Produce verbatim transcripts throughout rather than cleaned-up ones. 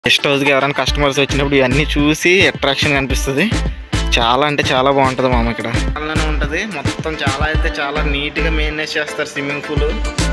Guest హౌస్కి ఎవరైనా customers వచ్చినప్పుడు ఇవన్నీ చూసి అట్రాక్షన్ కనిపిస్తుంది. చాలా అంటే చాలా బాగుంటుంది మామ. ఇక్కడ అలానే ఉంటుంది మొత్తం. చాలా అయితే చాలా నీట్గా మెయింటైన్ చేస్తారు స్విమ్మింగ్ పూల్.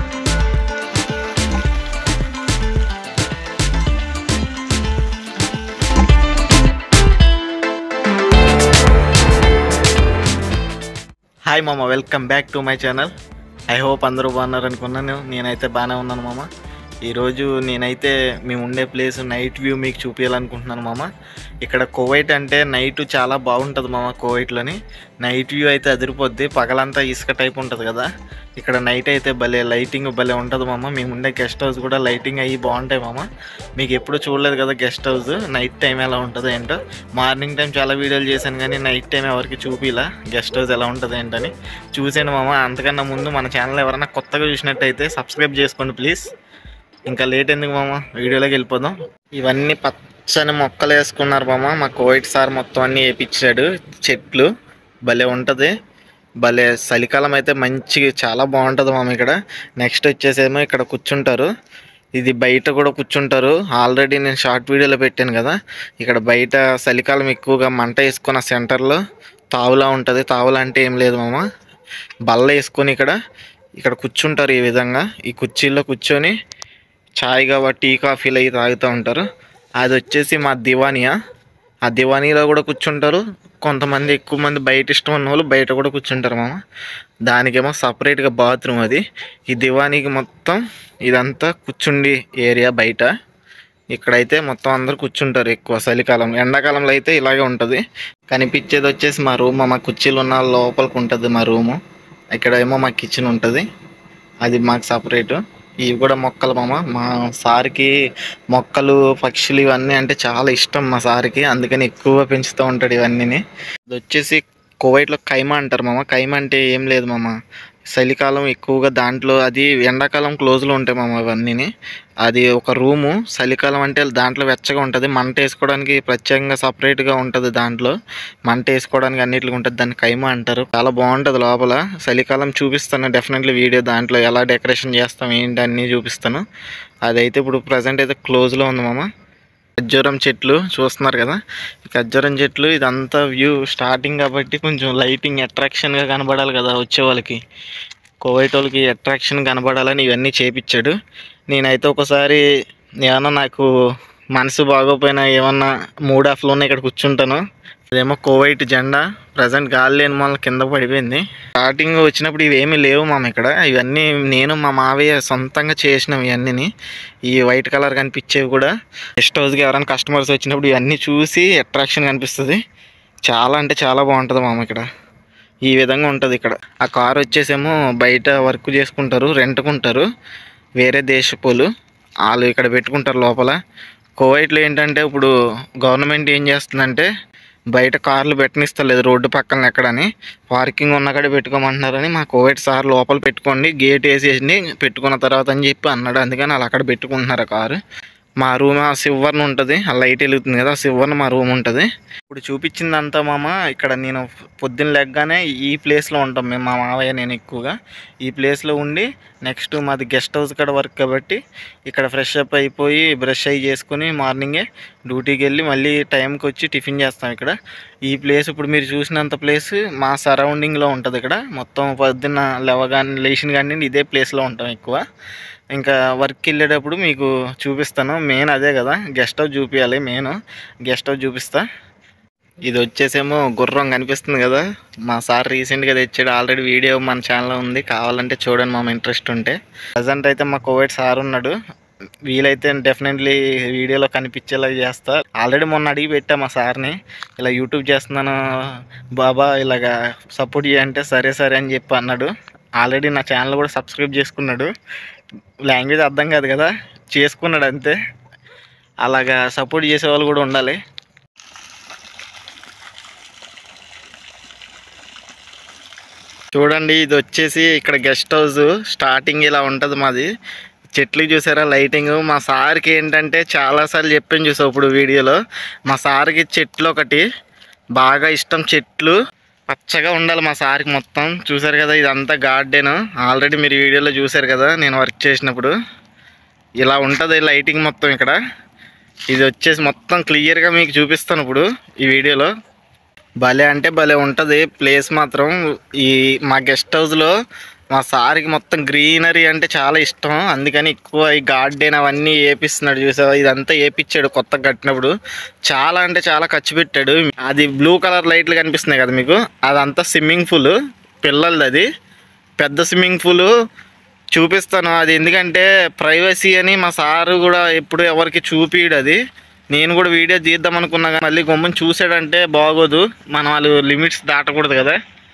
హాయ్ మామ, welcome back to my channel. I hope అందరూ బాగున్నారు అనుకున్నాను. నేనైతే బాగానే ఉన్నాను మామ. ఈరోజు నేనైతే మేము ఉండే ప్లేస్ నైట్ వ్యూ మీకు చూపించాలనుకుంటున్నాను మామ. ఇక్కడ కువైట్ అంటే నైట్ చాలా బాగుంటుంది మామ. కువైట్లోని నైట్ వ్యూ అయితే అదిరిపోద్ది. పగలంతా ఇసుక టైప్ ఉంటుంది కదా, ఇక్కడ నైట్ అయితే భలే లైటింగ్ భలే ఉంటుంది మామ. మేము ఉండే గెస్ట్ హౌస్ కూడా లైటింగ్ అయ్యి బాగుంటాయి మామ. మీకు ఎప్పుడు చూడలేదు కదా గెస్ట్ హౌస్ నైట్ టైం ఎలా ఉంటుంది ఏంటో. మార్నింగ్ టైం చాలా వీడియోలు చేశాను కానీ నైట్ టైం ఎవరికి చూపిలా గెస్ట్ హౌస్ ఎలా ఉంటుంది ఏంటని. చూసాను మామ. అంతకన్నా ముందు మన ఛానల్ ఎవరైనా కొత్తగా చూసినట్టయితే సబ్స్క్రైబ్ చేసుకోండి ప్లీజ్. ఇంకా లేట్ ఎందుకు మామ, వీడియోలోకి వెళ్ళిపోదాం. ఇవన్నీ పచ్చని మొక్కలు వేసుకున్నారు మామ. మా కోవిడ్ సార్ మొత్తం అన్నీ వేయించాడు. చెట్లు భలే ఉంటుంది. భలే చలికాలం అయితే మంచి చాలా బాగుంటుంది మామ. ఇక్కడ నెక్స్ట్ వచ్చేసేమో ఇక్కడ కూర్చుంటారు. ఇది బయట కూడా కూర్చుంటారు. ఆల్రెడీ నేను షార్ట్ వీడియోలో పెట్టాను కదా. ఇక్కడ బయట చలికాలం ఎక్కువగా మంట వేసుకున్న సెంటర్లో తావులా ఉంటుంది. తావులా అంటే ఏం లేదు మామ, బల్ల వేసుకొని ఇక్కడ ఇక్కడ కూర్చుంటారు. ఈ విధంగా ఈ కుర్చీల్లో కూర్చొని ఛాయ్గా టీ కాఫీలు అవి తాగుతూ ఉంటారు. అది వచ్చేసి మా దివానియా. ఆ దివానీలో కూడా కూర్చుంటారు. కొంతమంది ఎక్కువ మంది బయట ఇష్టం ఉన్న వాళ్ళు బయట కూడా కూర్చుంటారు మామ. దానికేమో సపరేట్గా బాత్రూమ్ అది. ఈ దివానీకి మొత్తం ఇదంతా కూర్చుండి ఏరియా బయట. ఇక్కడైతే మొత్తం అందరు కూర్చుంటారు ఎక్కువ చలికాలం. ఎండాకాలంలో అయితే ఇలాగే ఉంటుంది. కనిపించేది వచ్చేసి మా రూమ్. మా కుర్చీలు ఉన్న లోపలికి ఉంటుంది మా రూము. ఇక్కడ ఏమో మా కిచెన్ ఉంటుంది, అది మాకు సపరేటు. ఇవి కూడా మొక్కలు మామ. మా సార్కి మొక్కలు పక్షులు ఇవన్నీ అంటే చాలా ఇష్టం మా సార్కి, అందుకని ఎక్కువగా పెంచుతూ ఉంటాడు ఇవన్నీ. ఇది వచ్చేసి కువైట్లో కైమా అంటారు మామ. కైమా అంటే ఏం లేదు మామ, చలికాలం ఎక్కువగా దాంట్లో, అది ఎండాకాలం క్లోజ్లో ఉంటాయి మామ ఇవన్నీ. అది ఒక రూము. చలికాలం అంటే దాంట్లో వెచ్చగా ఉంటుంది. మంట వేసుకోవడానికి ప్రత్యేకంగా సపరేట్గా ఉంటుంది. దాంట్లో మంట వేసుకోవడానికి అన్నిటికి ఉంటుంది. దాన్ని కైమా అంటారు. చాలా బాగుంటుంది లోపల. చలికాలం చూపిస్తాను డెఫినెట్లీ వీడియో. దాంట్లో ఎలా డెకరేషన్ చేస్తాం ఏంటి అన్నీ చూపిస్తాను. అదైతే ఇప్పుడు ప్రజెంట్ అయితే క్లోజ్లో ఉంది మామ. ఖర్జూరం చెట్లు చూస్తున్నారు కదా, ఈ ఖర్జూరం చెట్లు ఇదంతా వ్యూ స్టార్టింగ్ కాబట్టి కొంచెం లైటింగ్ అట్రాక్షన్గా కనబడాలి కదా వచ్చే వాళ్ళకి. కువైట్ వాళ్ళకి అట్రాక్షన్ కనబడాలని ఇవన్నీ చేపించాడు. నేనైతే ఒకసారి ఏమన్నా నాకు మనసు బాగోపోయినా ఏమన్నా మూడ్ ఆఫ్లో ఉన్న ఇక్కడ కూర్చుంటాను. ఇదేమో కువైట్ జెండా. ప్రజెంట్ గాలి లేని మన కింద పడిపోయింది. స్టార్టింగ్ వచ్చినప్పుడు ఇవేమీ లేవు మామ ఇక్కడ. ఇవన్నీ నేను మా మావయ్య సొంతంగా చేసినాం ఇవన్నీ. ఈ వైట్ కలర్ కనిపించేవి కూడా గెస్ట్ హౌస్కి ఎవరైనా కస్టమర్స్ వచ్చినప్పుడు ఇవన్నీ చూసి అట్రాక్షన్ కనిపిస్తుంది. చాలా అంటే చాలా బాగుంటుంది మామ. ఇక్కడ ఈ విధంగా ఉంటుంది. ఇక్కడ ఆ కారు వచ్చేసేమో బయట వర్క్ చేసుకుంటారు, రెంట్కుంటారు. వేరే దేశపోలు వాళ్ళు ఇక్కడ పెట్టుకుంటారు లోపల. కువైట్లో ఏంటంటే ఇప్పుడు గవర్నమెంట్ ఏం చేస్తుందంటే బయట కార్లు పెట్టనిస్తలేదు రోడ్డు పక్కన ఎక్కడని, పార్కింగ్ ఉన్న కాడ పెట్టుకోమంటున్నారని. మా కువైట్ సార్ లోపల పెట్టుకోండి గేట్ వేసేసి పెట్టుకున్న తర్వాత అని చెప్పి అన్నాడు. అందుకని వాళ్ళు అక్కడ పెట్టుకుంటున్నారు ఆ కారు. మా రూమ్ ఆ సిల్వర్న్ ఉంటుంది, ఆ లైట్ వెలుగుతుంది కదా, ఆ సిల్వర్న్ మా రూమ్ ఉంటుంది. ఇప్పుడు చూపించిందంతా మామ ఇక్కడ నేను పొద్దున్న లెగ్గానే ఈ ప్లేస్లో ఉంటాం మేము, మా మావయ్య నేను ఎక్కువగా ఈ ప్లేస్లో ఉండి, నెక్స్ట్ మాది గెస్ట్ హౌస్ కాడ వర్క్ కాబట్టి ఇక్కడ ఫ్రెష్ అప్ అయిపోయి బ్రష్ అయ్యి చేసుకుని మార్నింగే డ్యూటీకి వెళ్ళి మళ్ళీ టైంకి వచ్చి టిఫిన్ చేస్తాం ఇక్కడ. ఈ ప్లేస్ ఇప్పుడు మీరు చూసినంత ప్లేస్ మా సరౌండింగ్లో ఉంటుంది. ఇక్కడ మొత్తం పొద్దున్న లేవగానే లేచిన కానీ ఇదే ప్లేస్లో ఉంటాం ఎక్కువ. ఇంకా వర్క్ వెళ్ళేటప్పుడు మీకు చూపిస్తాను. మెయిన్ అదే కదా, గెస్ట్ హౌస్ చూపించాలి. మెయిన్ గెస్ట్ హౌస్ చూపిస్తా. ఇది వచ్చేసేమో గుర్రం కనిపిస్తుంది కదా, మా సార్ రీసెంట్గా తెచ్చాడు. ఆల్రెడీ వీడియో మన ఛానల్లో ఉంది, కావాలంటే చూడండి మా ఇంట్రెస్ట్ ఉంటే. ప్రజెంట్ అయితే మా కోవిడ్ సార్ ఉన్నాడు. వీలైతే డెఫినెట్లీ వీడియోలో కనిపించేలా చేస్తా. ఆల్రెడీ మొన్న అడిగి పెట్టా మా సార్ని, ఇలా యూట్యూబ్ చేస్తున్నాను బాబా ఇలాగా సపోర్ట్ చేయంటే సరే సరే అని చెప్పి అన్నాడు. ఆల్రెడీ నా ఛానల్ కూడా సబ్స్క్రైబ్ చేసుకున్నాడు. లాంగ్వేజ్ అర్థం కాదు కదా, చేసుకున్నాడు అంతే. అలాగా సపోర్ట్ చేసే వాళ్ళు కూడా ఉండాలి. చూడండి ఇది వచ్చేసి ఇక్కడ గెస్ట్ హౌస్ స్టార్టింగ్ ఇలా ఉంటుంది మాది. చెట్లు చూసారా లైటింగ్. మా సార్కి ఏంటంటే చాలాసార్లు చెప్పాను చూసా ఇప్పుడు వీడియోలో, మా సార్కి చెట్లు ఒకటి బాగా ఇష్టం. చెట్లు పచ్చగా ఉండాలి మా సార్కి మొత్తం. చూసారు కదా ఇదంతా గార్డెన్, ఆల్రెడీ మీరు వీడియోలో చూసారు కదా నేను వర్క్ చేసినప్పుడు. ఇలా ఉంటుంది లైటింగ్ మొత్తం ఇక్కడ. ఇది వచ్చేసి మొత్తం క్లియర్గా మీకు చూపిస్తాను ఇప్పుడు ఈ వీడియోలో. భలే అంటే భలే ఉంటుంది ప్లేస్ మాత్రం. ఈ మా గెస్ట్ హౌస్లో మా సార్కి మొత్తం గ్రీనరీ అంటే చాలా ఇష్టం, అందుకని ఎక్కువ ఈ గార్డెన్ అవన్నీ వేపిస్తున్నాడు. చూసావా, ఇదంతా వేపించాడు కొత్తగా కట్టినప్పుడు. చాలా అంటే చాలా ఖర్చు పెట్టాడు. అది బ్లూ కలర్ లైట్లు కనిపిస్తున్నాయి కదా మీకు, అదంతా స్విమ్మింగ్ పూల్ పిల్లలది. అది పెద్ద స్విమ్మింగ్ పూల్ చూపిస్తాను. అది ఎందుకంటే ప్రైవసీ అని మా సారు కూడా ఎప్పుడు ఎవరికి చూపియడు. అది నేను కూడా వీడియో తీద్దాం అనుకున్నా కానీ మళ్ళీ గమ్ముని చూసాడంటే బాగోదు, మనం వాళ్ళు లిమిట్స్ దాటకూడదు కదా.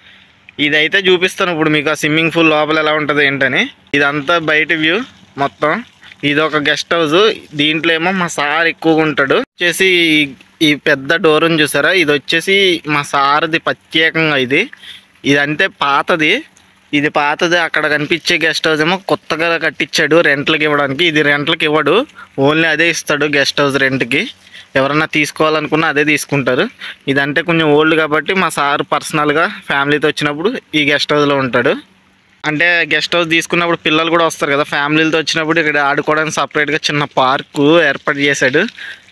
ఇదైతే చూపిస్తాను ఇప్పుడు మీకు, ఆ స్విమ్మింగ్ పూల్ లోపల ఎలా ఉంటుంది ఏంటని. ఇదంతా బయట వ్యూ మొత్తం. ఇది ఒక గెస్ట్ హౌస్, దీంట్లో ఏమో మా సార్ ఎక్కువగా ఉంటాడు. వచ్చేసి ఈ పెద్ద డోర్ ఉంది చూసారా, ఇది వచ్చేసి మా సార్ది ప్రత్యేకంగా. ఇది ఇదంతే పాతది, ఇది పాతది. అక్కడ కనిపించే గెస్ట్ హౌస్ ఏమో కొత్తగా కట్టించాడు రెంట్లకి ఇవ్వడానికి. ఇది రెంట్లకి ఇవ్వడు, ఓన్లీ అదే ఇస్తాడు గెస్ట్ హౌస్ రెంట్కి. ఎవరన్నా తీసుకోవాలనుకున్నా అదే తీసుకుంటారు. ఇదంటే కొంచెం ఓల్డ్ కాబట్టి మా సార్ పర్సనల్గా ఫ్యామిలీతో వచ్చినప్పుడు ఈ గెస్ట్ హౌస్లో ఉంటాడు. అంటే గెస్ట్ హౌస్ తీసుకున్నప్పుడు పిల్లలు కూడా వస్తారు కదా, ఫ్యామిలీలతో వచ్చినప్పుడు ఇక్కడ ఆడుకోవడానికి సపరేట్గా చిన్న పార్కు ఏర్పాటు చేశాడు.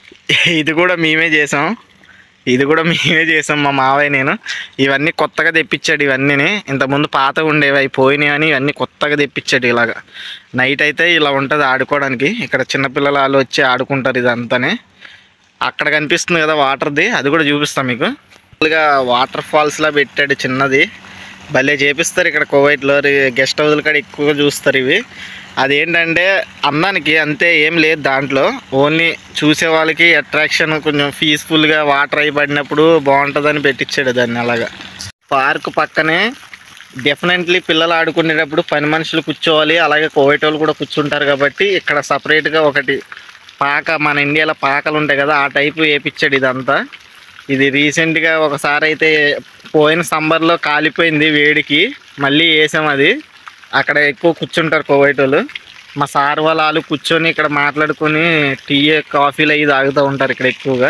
ఇది కూడా మేమే చేసాం, ఇది కూడా మేమే చేసాం మా మావయ్య నేను. ఇవన్నీ కొత్తగా తెప్పించాడు. ఇవన్నీ ఇంతకుముందు పాత ఉండేవి, అవి పోయినాయి అని ఇవన్నీ కొత్తగా తెప్పించాడు. ఇలాగా నైట్ అయితే ఇలా ఉంటుంది ఆడుకోవడానికి. ఇక్కడ చిన్నపిల్లలు వాళ్ళు వచ్చి ఆడుకుంటారు ఇదంతానే. అక్కడ కనిపిస్తుంది కదా వాటర్ది, అది కూడా చూపిస్తాం మీకు. మామూలుగా వాటర్ ఫాల్స్లా పెట్టాడు చిన్నది, భలే చేపిస్తారు ఇక్కడ కువైట్లో. గెస్ట్ హౌస్ల కాడ ఎక్కువగా చూస్తారు ఇవి. అదేంటంటే అందానికి అంతే, ఏం లేదు దాంట్లో. ఓన్లీ చూసే వాళ్ళకి అట్రాక్షన్, కొంచెం పీస్ఫుల్గా వాటర్ అయి పడినప్పుడు బాగుంటుందని పెట్టించాడు దాన్ని అలాగా. పార్క్ పక్కనే డెఫినెట్లీ పిల్లలు ఆడుకునేటప్పుడు పని మనుషులు కూర్చోవాలి, అలాగే కువైట్ వాళ్ళు కూడా కూర్చుంటారు కాబట్టి ఇక్కడ సపరేట్గా ఒకటి పాక, మన ఇండియాలో పాకలు ఉంటాయి కదా ఆ టైపు వేయించాడు ఇదంతా. ఇది రీసెంట్గా ఒకసారి అయితే పోయిన సమ్మర్లో కాలిపోయింది వేడికి, మళ్ళీ వేసాం అది. అక్కడ ఎక్కువ కూర్చుంటారు కువైట్ వాళ్ళు. మా సార్ వాళ్ళు వాళ్ళు కూర్చొని ఇక్కడ మాట్లాడుకొని టీ కాఫీలు అవి తాగుతూ ఉంటారు ఇక్కడ ఎక్కువగా.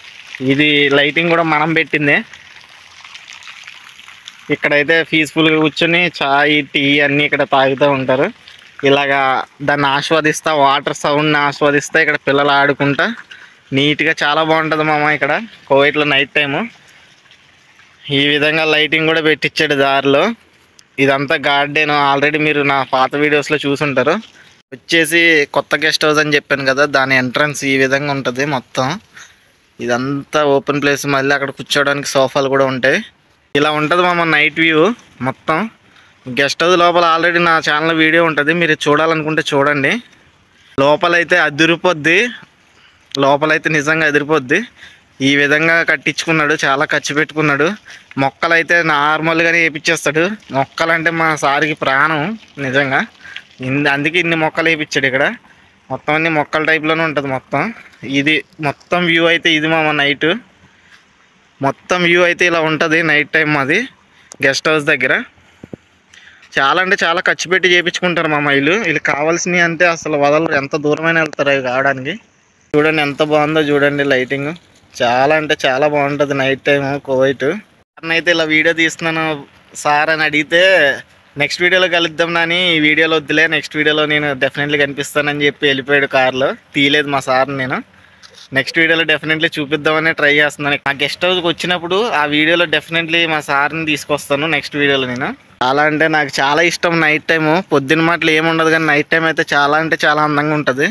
ఇది లైటింగ్ కూడా మనం పెట్టిందే. ఇక్కడైతే పీస్ఫుల్గా కూర్చొని చాయ్ టీ అన్నీ ఇక్కడ తాగుతూ ఉంటారు. ఇలాగా దాన్ని ఆస్వాదిస్తా, వాటర్ సౌండ్ని ఆస్వాదిస్తా ఇక్కడ పిల్లలు ఆడుకుంటా నీట్గా చాలా బాగుంటుంది మామ ఇక్కడ కువైట్లో నైట్ టైము. ఈ విధంగా లైటింగ్ కూడా పెట్టించాడు దారిలో. ఇదంతా గార్డెన్, ఆల్రెడీ మీరు నా పాత వీడియోస్లో చూసుంటారు. వచ్చేసి కొత్త గెస్ట్ హౌస్ అని చెప్పాను కదా, దాని ఎంట్రన్స్ ఈ విధంగా ఉంటుంది మొత్తం. ఇదంతా ఓపెన్ ప్లేస్, మళ్ళీ అక్కడ కూర్చోవడానికి సోఫాలు కూడా ఉంటాయి. ఇలా ఉంటుంది మామ నైట్ వ్యూ మొత్తం. గెస్ట్ హౌస్ లోపల ఆల్రెడీ నా ఛానల్లో వీడియో ఉంటుంది, మీరు చూడాలనుకుంటే చూడండి. లోపలైతే అదిరిపోద్ది, లోపలైతే నిజంగా అదిరిపోద్ది. ఈ విధంగా కట్టించుకున్నాడు, చాలా ఖర్చు పెట్టుకున్నాడు. మొక్కలు అయితే నార్మల్గానే వేయించేస్తాడు. మొక్కలంటే మా సార్కి ప్రాణం నిజంగా, అందుకే ఇన్ని మొక్కలు వేయించాడు ఇక్కడ. మొత్తం అన్ని మొక్కల టైప్లోనే ఉంటుంది మొత్తం. ఇది మొత్తం వ్యూ అయితే ఇది మామ నైట్ మొత్తం వ్యూ అయితే ఇలా ఉంటుంది నైట్ టైం అది గెస్ట్ హౌస్ దగ్గర. చాలా అంటే చాలా ఖర్చు పెట్టి చేయించుకుంటారు మా వీళ్ళు. వీళ్ళకి కావాల్సినవి అంటే అసలు వదలరు, ఎంత దూరమైన వెళ్తారు అవి కావడానికి. చూడండి ఎంత బాగుందో చూడండి లైటింగ్, చాలా అంటే చాలా బాగుంటుంది నైట్ టైము కువైట్. అయితే ఇలా వీడియో తీస్తున్నాను సార్ అని అడిగితే నెక్స్ట్ వీడియోలో కలుద్దాం నాని, ఈ వీడియోలో వద్దులే, నెక్స్ట్ వీడియోలో నేను డెఫినెట్లీ కనిపిస్తానని చెప్పి వెళ్ళిపోయాడు కార్లో. తీయలేదు మా సార్ని నేను. నెక్స్ట్ వీడియోలో డెఫినెట్లీ చూపిద్దామని ట్రై చేస్తున్నాను. ఆ గెస్ట్ హౌస్కి వచ్చినప్పుడు ఆ వీడియోలో డెఫినెట్లీ మా సార్ని తీసుకొస్తాను నెక్స్ట్ వీడియోలో నేను. చాలా అంటే నాకు చాలా ఇష్టం నైట్ టైము. పొద్దున్న మాటలు ఏముండదు కానీ నైట్ టైం అయితే చాలా అంటే చాలా అందంగా ఉంటుంది.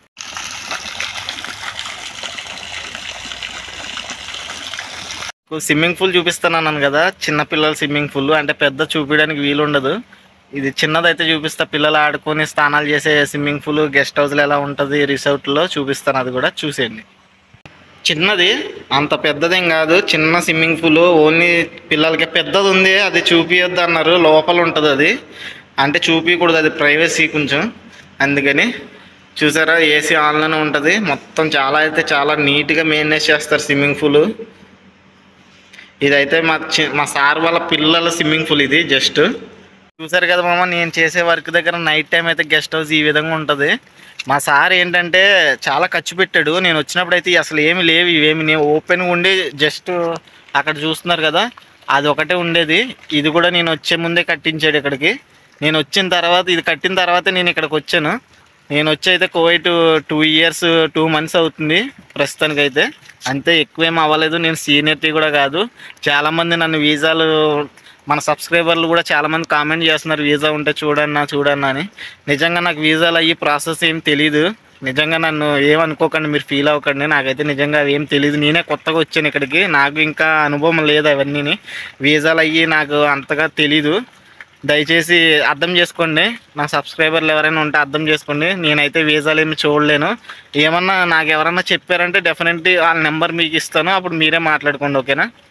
స్విమ్మింగ్ పూల్ చూపిస్తాను కదా, చిన్నపిల్లల స్విమ్మింగ్ పూల్. అంటే పెద్ద చూపించడానికి వీలు ఉండదు, ఇది చిన్నదైతే చూపిస్తా. పిల్లలు ఆడుకొని స్నానాలు చేసే స్విమ్మింగ్ పూల్ గెస్ట్ హౌస్లో ఎలా ఉంటుంది రిసార్ట్లో చూపిస్తాను, అది కూడా చూసేయండి. చిన్నది, అంత పెద్దదేం కాదు, చిన్న స్విమ్మింగ్ పూల్. ఓన్లీ పిల్లలకి. పెద్దది ఉంది, అది చూపించొద్దు అన్నారు, లోపల ఉంటుంది అది. అంటే చూపించకూడదు, అది ప్రైవసీ కొంచెం, అందుకని. చూసారా ఏసీ ఆన్లోనే ఉంటుంది మొత్తం. చాలా అయితే చాలా నీట్గా మెయింటైన్ చేస్తారు స్విమ్మింగ్ పూల్. ఇదైతే మా చి మా సార్ వాళ్ళ పిల్లల స్విమ్మింగ్ పూల్ ఇది. జస్ట్ చూసారు కదా మామ, నేను చేసే వర్క్ దగ్గర నైట్ టైం అయితే గెస్ట్ హౌస్ ఈ విధంగా ఉంటుంది. మా సార్ ఏంటంటే చాలా ఖర్చు పెట్టాడు. నేను వచ్చినప్పుడు అయితే అసలు ఏమి లేవు, ఇవేమి నేను ఓపెన్గా ఉండి జస్ట్ అక్కడ చూస్తున్నారు కదా అది ఒకటే ఉండేది. ఇది కూడా నేను వచ్చే ముందే కట్టించాడు ఇక్కడికి. నేను వచ్చిన తర్వాత, ఇది కట్టిన తర్వాత నేను ఇక్కడికి వచ్చాను. నేను వచ్చి అయితే Kuwait two years two months అవుతుంది ప్రస్తుతానికైతే. అంతే, ఎక్కువేం అవ్వలేదు. నేను సీనియర్టీ కూడా కాదు. చాలామంది నన్ను వీసాలు, మన సబ్స్క్రైబర్లు కూడా చాలామంది కామెంట్ చేస్తున్నారు వీసా ఉంటే చూడన్నా చూడన్నా అని. నిజంగా నాకు వీసాలు అయ్యి ప్రాసెస్ ఏం తెలీదు. నిజంగా నన్ను ఏమనుకోకండి, మీరు ఫీల్ అవ్వకండి. నాకైతే నిజంగా అవి ఏం తెలియదు. నేనే కొత్తగా వచ్చాను ఇక్కడికి, నాకు ఇంకా అనుభవం లేదు అవన్నీ. వీసాలు అయ్యి నాకు అంతగా తెలీదు. దయచేసి అర్థం చేసుకోండి. నా సబ్స్క్రైబర్లు ఎవరైనా ఉంటే అర్థం చేసుకోండి. నేనైతే వీసాలు ఏమి చూడలేను. ఏమన్నా నాకు ఎవరన్నా చెప్పారంటే డెఫినెట్లీ వాళ్ళ నెంబర్ మీకు ఇస్తాను, అప్పుడు మీరే మాట్లాడుకోండి. ఓకేనా?